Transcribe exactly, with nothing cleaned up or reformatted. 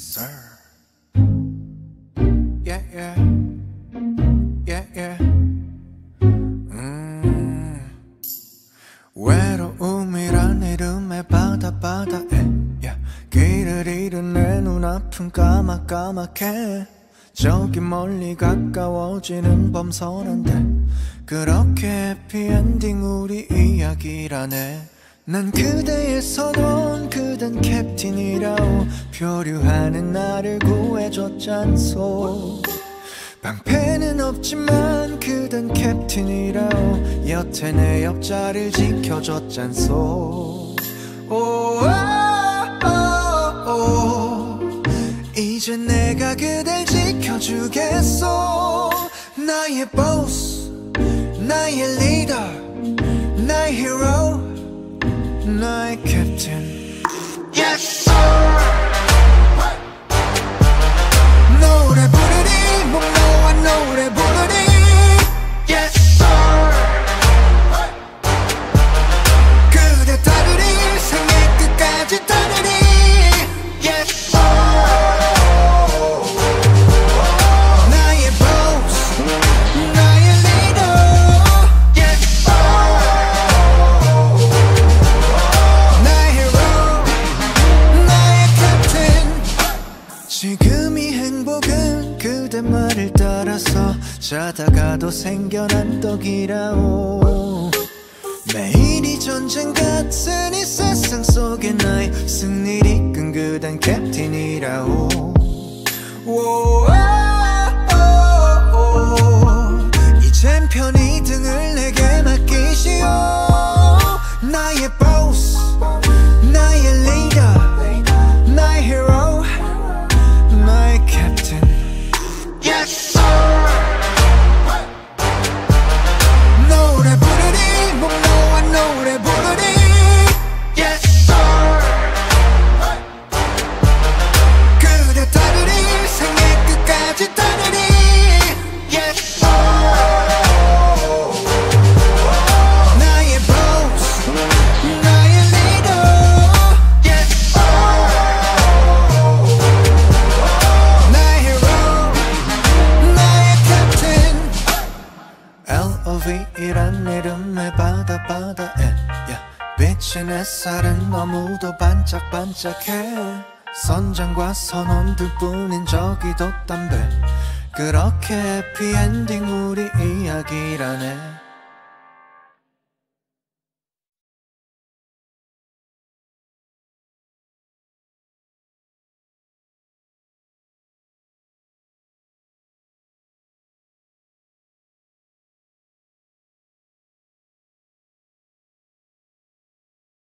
sir. Yeah, yeah. Yeah, yeah. 음. 외로움이란 이름의 바다 바다에 yeah. 길을 잃은 내 눈앞은 까맣까맣게 저기 멀리 가까워지는 범선한데 그렇게 해피엔딩 우리 이야기라네. 난 그대의 선원 그댄 캡틴이라오. 표류하는 나를 구해줬잖소. 방패는 없지만 그댄 캡틴이라오. 여태 내 옆자리를 지켜줬잖소. 오오오오 이제 내가 그댈 지켜주겠소. 나의 보스 나의 리더 나의 히로 나의 캡틴. Yes sir. 노래 부르니 목 놓아 노래 부르니 Yes sir. 그대 따르니 생애 끝까지 따르니 Yes sir. 나의 boss 나의 leader Yes sir. 나의 hero 나의 captain. 지금이 행복은 그대 말을 따라서 자다가도 생겨난 떡이라오. 매일이 전쟁 같은 이 세상 속에 나의 승리를 이끈 그댄 캡틴이라오. 이젠 편히 등을 내게 맡기시오. 나의 보스 나의 리더 나의 히로 나의 캡틴. Yes sir. 노래 부르니 목 놓아 노래 부르니 Yes sir. 그대 따르니 생애 끝까지 따르니 Yes sir. 나의 boss 나의 leader Yes sir. 나의 hero 나의 captain. 엘오브이란 이름의 바다 바다에 yeah. 빛인 햇살은 너무도 반짝반짝해. 선장과 선원들 뿐인 저기도 담배. 그렇게 해피엔딩 우리 이야기라네.